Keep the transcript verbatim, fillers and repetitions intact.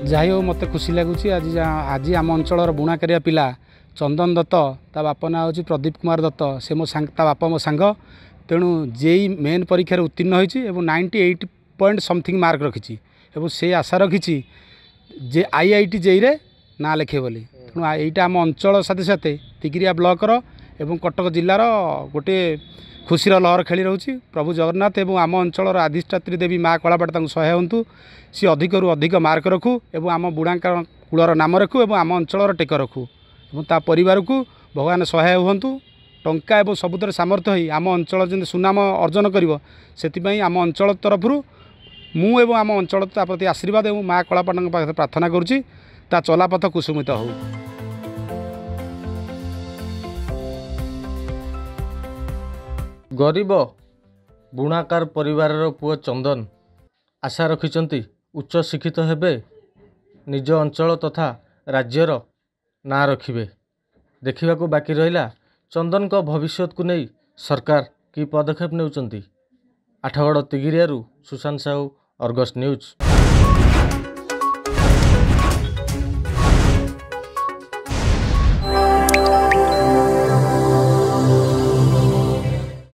ଯାଇ ହଉ ମୋତେ ଖୁସି ଲାଗୁଛି ଆଜି ଆଜି ଆମ ଅଞ୍ଚଳର ବୁଣାକାରିଆ ପିଲା ଚନ୍ଦନ ଦତ୍ତ ତା ବାପା ନାଁ ହେଉଛି ପ୍ରଦୀପ କୁମାର ଦତ୍ତ ସେ ମୋ ସାଙ୍ଗ ତା ବାପା ମୋ ସାଙ୍ଗ ତେଣୁ ଜେଇ ମେନ୍ ପରୀକ୍ଷାରେ ଉତ୍ତୀର୍ଣ୍ଣ ହୋଇଛି ଏବଂ ninety eight point something mark ରଖିଛି ଏବଂ ସେ ଆଶା ରଖିଛି ଯେ ଆଇ ଆଇ ଟି ଜେଇରେ ନାଁ ଲେଖେ ବୋଲି। ତେଣୁ ଏଇଟା ଆମ ଅଞ୍ଚଳ ସାଥେ ସାଥେ ତିଗିରିଆ ବ୍ଲକର ଏବଂ କଟକ ଜିଲ୍ଲାର ଗୋଟିଏ ଖୁସିର ଲହର ଖେଳି ରହୁଛି। ପ୍ରଭୁ ଜଗନ୍ନାଥ ଏବଂ ଆମ ଅଞ୍ଚଳର ଅଧିଷ୍ଠାତ୍ରୀ ଦେବୀ ମା କଳାପାଟ ତାଙ୍କୁ ସହାୟ ହୁଅନ୍ତୁ, ସି ଅଧିକରୁ ଅଧିକ ମାର୍କ ରଖୁ ଏବଂ ଆମ ବୁଣାକାର କୂଳର ନାମ ରଖୁ ଏବଂ ଆମ ଅଞ୍ଚଳର ଟେକ ରଖୁ ଏବଂ ତା ପରିବାରକୁ ଭଗବାନ ସହାୟ ହୁଅନ୍ତୁ। ଟଙ୍କା ଏବଂ ସବୁଥିରେ ସାମର୍ଥ୍ୟ ହୋଇ ଆମ ଅଞ୍ଚଳ ଯେମିତି ସୁନାମ ଅର୍ଜନ କରିବ ସେଥିପାଇଁ ଆମ ଅଞ୍ଚଳ ତରଫରୁ ମୁଁ ଏବଂ ଆମ ଅଞ୍ଚଳ ତା ପ୍ରତି ଆଶୀର୍ବାଦ ଏବଂ ମା କଳାପାଟଙ୍କ ପାଖରେ ପ୍ରାର୍ଥନା କରୁଛି ତା ଚଲାପଥ କୁସୁମିତ ହେଉ। ଗରିବ ବୁଣାକାର ପରିବାରର ପୁଅ ଚନ୍ଦନ ଆଶା ରଖିଛନ୍ତି ଉଚ୍ଚ ଶିକ୍ଷିତ ହେବେ, ନିଜ ଅଞ୍ଚଳ ତଥା ରାଜ୍ୟର ନାଁ ରଖିବେ। ଦେଖିବାକୁ ବାକି ରହିଲା ଚନ୍ଦନଙ୍କ ଭବିଷ୍ୟତକୁ ନେଇ ସରକାର କି ପଦକ୍ଷେପ ନେଉଛନ୍ତି। Athagarh ତିଗିରିଆରୁ Sushant Sahu, Argus news.